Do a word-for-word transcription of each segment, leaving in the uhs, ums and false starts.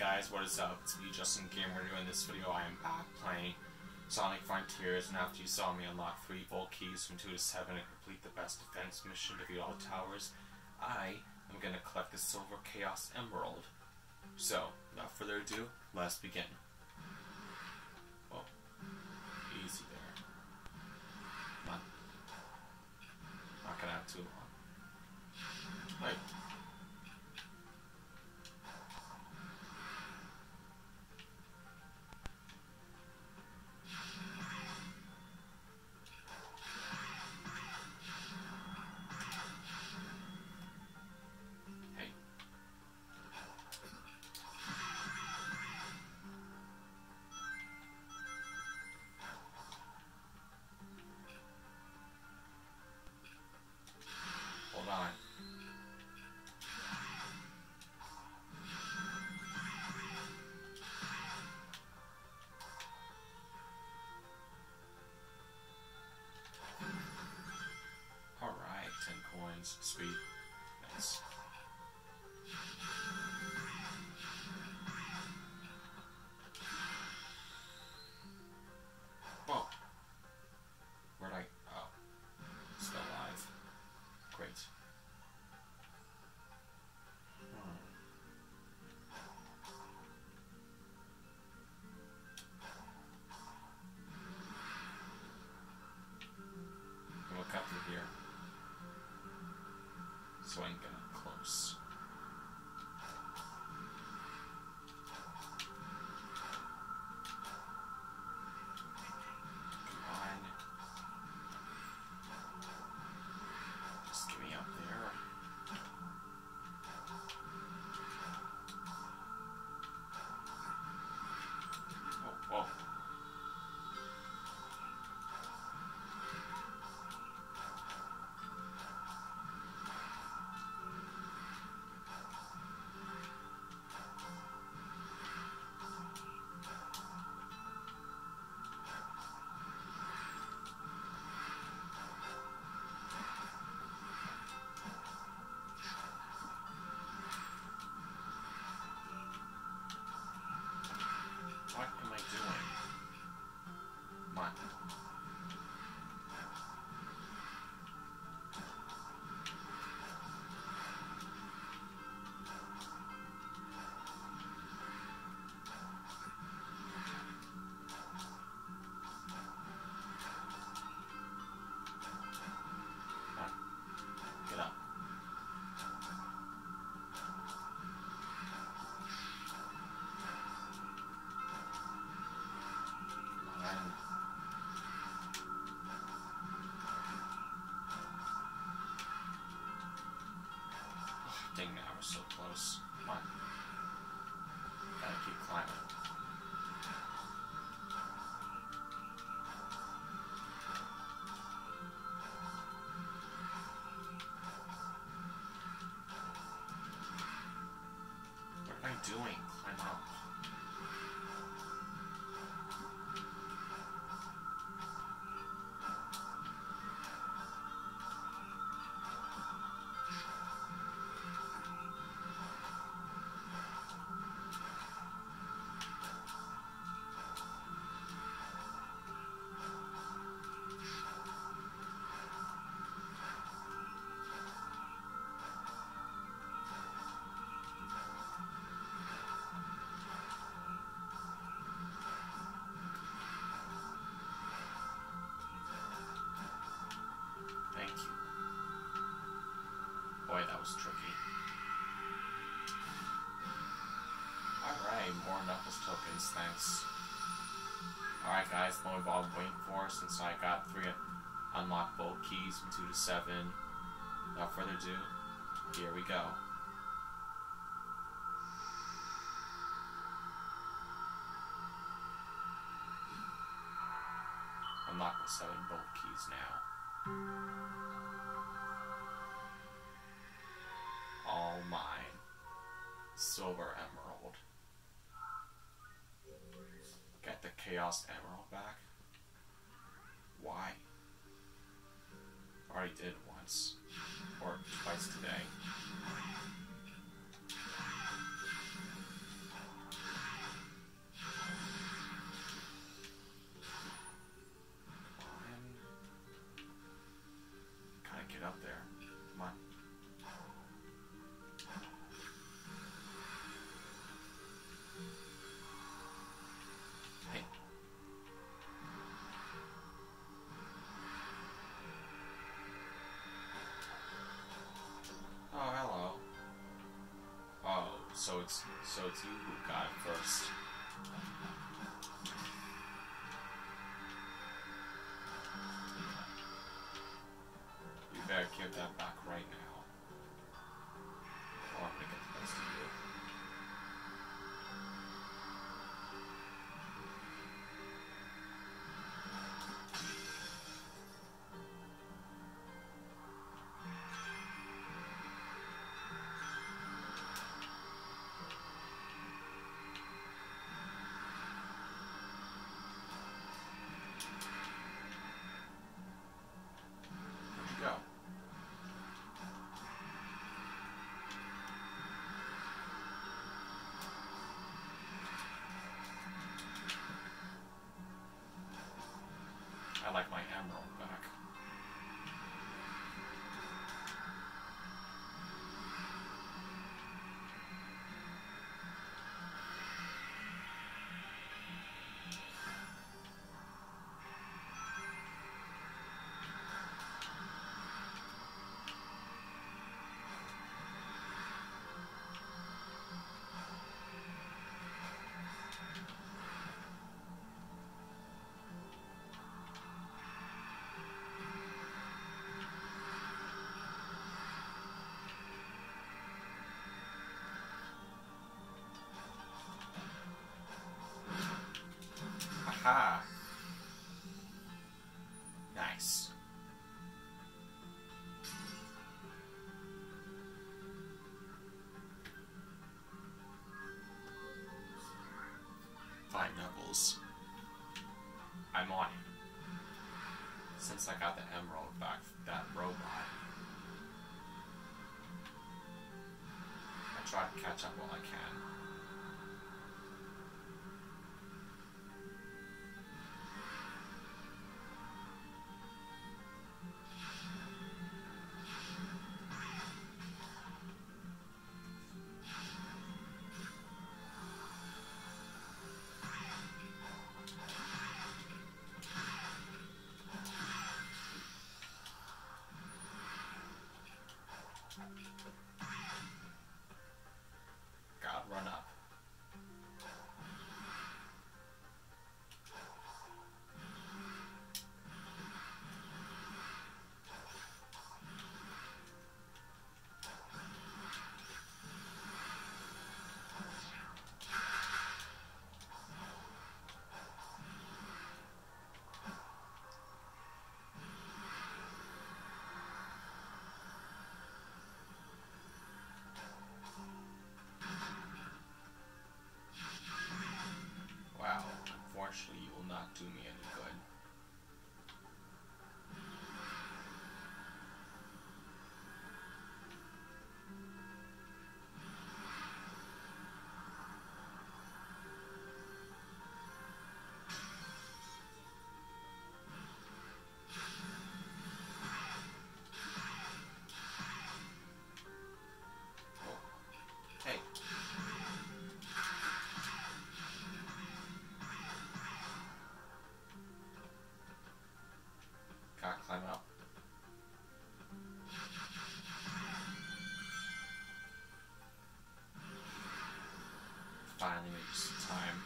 guys, what is up? It's me, Justin Gamer, doing this video. I am back playing Sonic Frontiers, and after you saw me unlock three Vault Keys from two to seven and complete the best defense mission to beat all towers, I am going to collect the Silver Chaos Emerald. So, without further ado, let's begin. Oh, easy there. Come on. Not gonna have too long. Wait. Hold on. Alright, ten coins. Sweet. Nice. Whoa. Where'd I... Oh. Still alive. Great. Hmm. We'll cut through here. So I can get up close. Come on. Just get me up there. Oh, oh. What am I doing? Come on. Come on. Get up. Come on. Oh, dang it, I was so close. Come on. Gotta keep climbing. What am I doing? Climb up. Thank you. Boy, that was tricky. Alright, more Knuckles tokens, thanks. Alright guys, the one we've all been waiting for since I got three unlocked Vault Keys from two to seven. Without further ado, here we go. Unlock the seven Vault Keys now. All mine. Silver Emerald. Get the Chaos Emerald back? Why? Already did it once. Or twice today. so it's so it's you who got it first. You better give that back right now, or I'm gonna get the best of you. I like my emerald back. Aha! Nice. Fine, Knuckles. I'm on it. Since I got the emerald back from that robot, I try to catch up while I can. Gotta run up. Unfortunately, you will not do me any good. Hey. Gotta climb up. Finally made some time.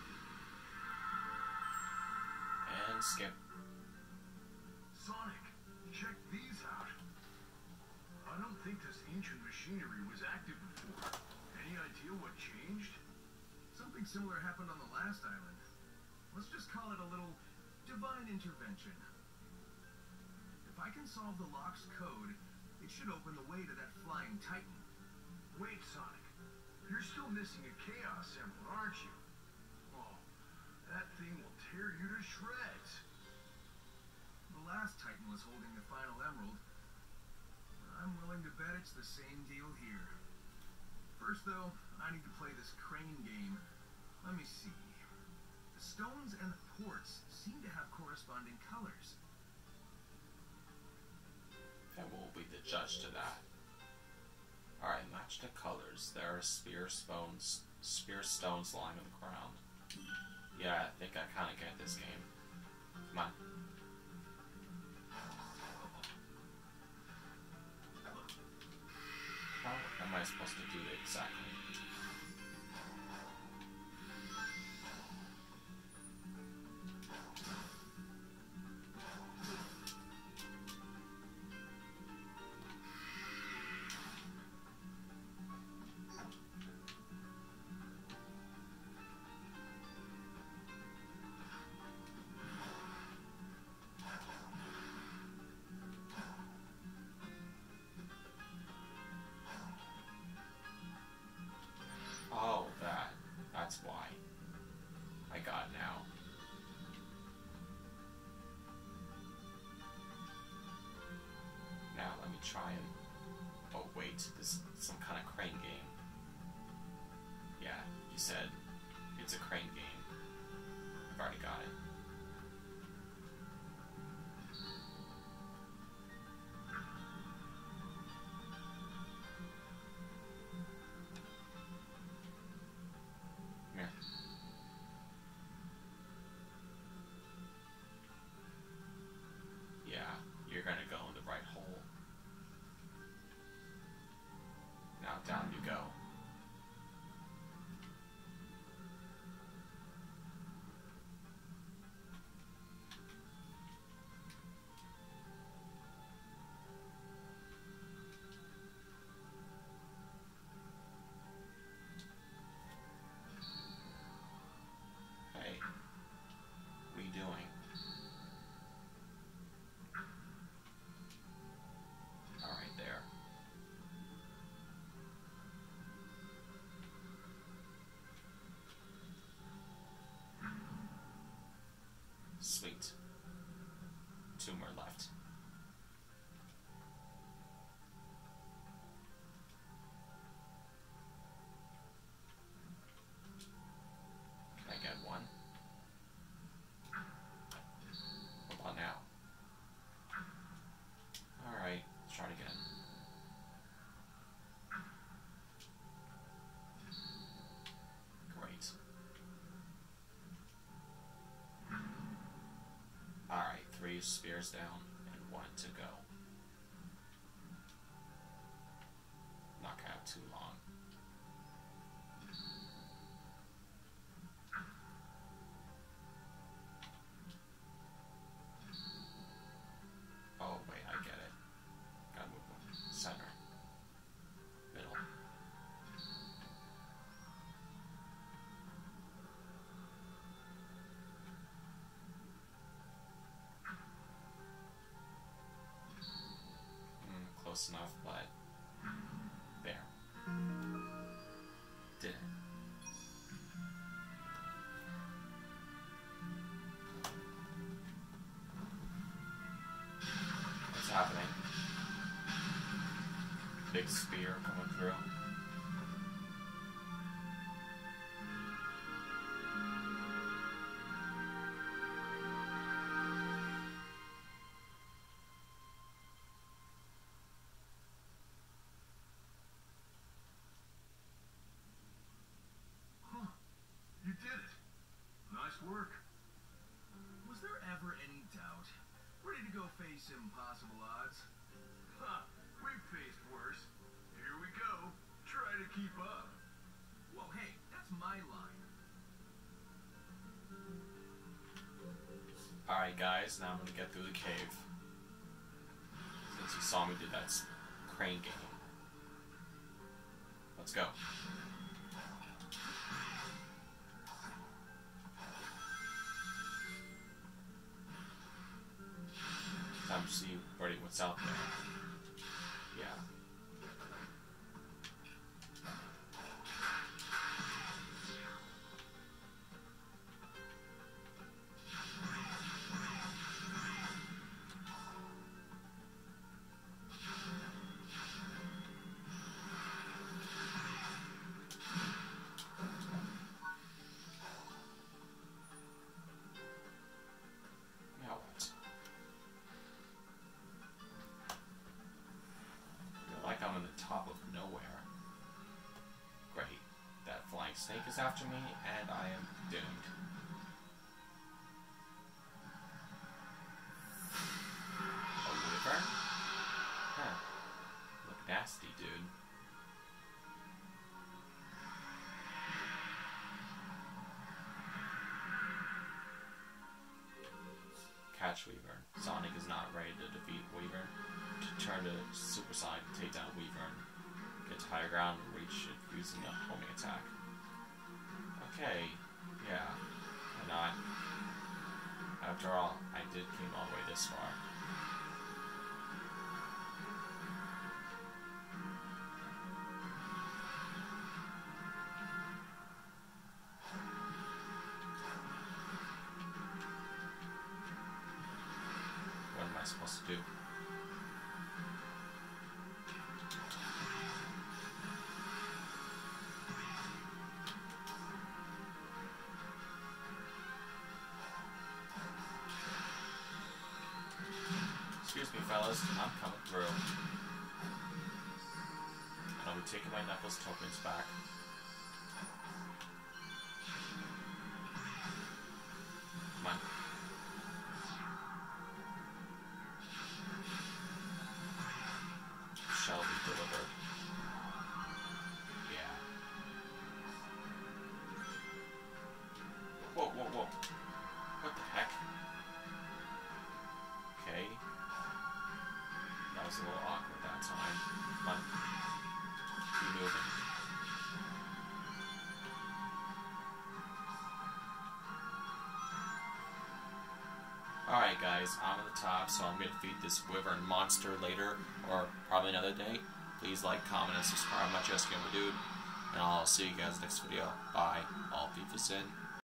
And skip. Sonic, check these out. I don't think this ancient machinery was active before. Any idea what changed? Something similar happened on the last island. Let's just call it a little divine intervention. If I can solve the lock's code, it should open the way to that flying titan. Wait, Sonic. You're still missing a Chaos Emerald, aren't you? Oh, that thing will tear you to shreds. The last titan was holding the final emerald. I'm willing to bet it's the same deal here. First, though, I need to play this crane game. Let me see. The stones and the ports seem to have corresponding colors. And we'll be the judge to that. Alright, match the colors. There are spear stones, spear stones lying on the ground. Yeah, I think I kind of get this game. Come on. How am I supposed to do it exactly? That's why. I got it now. Now let me try and... Oh wait, this is some kind of crane game. Yeah, you said it's a crane game. I've already got it. Here. Yeah, you're gonna go in the right hole. Now down you go. Hey, what are you doing? Alright, there. Sweet. Two more left. Can I get one? What about now? Alright, let's try it again. Great. Alright, three spears down and one to go. Not gonna have too long. Oh wait, I get it. Gotta move them. Center. Middle. Mm, close enough, but there. Did it. What's happening? Big spear coming through. Huh. You did it. Nice work. Was there ever any doubt? Ready to go face impossible odds? Huh. We've faced worse. Here we go. Try to keep up. Whoa, hey, that's my line. Alright guys, now I'm gonna get through the cave. Since you saw me do that s- crane game. Let's go. Time to see already what's out there. Yeah. Now what? Like I'm in the top of nowhere. Great. That flying snake is after me, and I am doomed. A wyvern? Huh. Look nasty, dude. Catch Wyvern. Sonic is not ready to defeat Wyvern. Turn to Super Sonic to take down Wyvern. Get to higher ground and reach it using a homing attack. Okay, yeah, why not? After all, I did came all the way this far. supposed to do? Excuse me, fellas, I'm coming through. And I'll be taking my Knuckles tokens back. Come on. Shall be delivered. Yeah. Whoa, whoa, whoa. What the heck? Okay. That was a little awkward that time. Come on. Keep moving. Alright guys, I'm at the top, so I'm going to feed this wyvern monster later, or probably another day. Please like, comment, and subscribe. I'm not just Gamer Dude, and I'll see you guys next video. Bye. All FIFA Sin.